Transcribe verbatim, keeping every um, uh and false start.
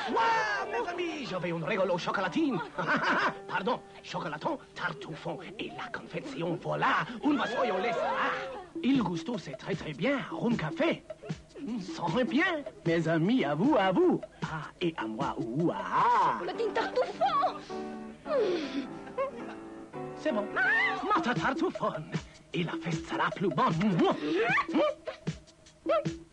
Bonsoir, mes amis. J'avais une rigolo chocolatine. Pardon, chocolaton, tartufon et la confection. Voilà, un vassoio lait. Ah, il gusto, c'est très très bien. Rhum café. Ça va bien, mes amis, à vous, à vous. Ah, et à moi, ouh, ah. Chocolatine tartufon. C'est bon. Mata tartufon. Et la fête sera plus bonne.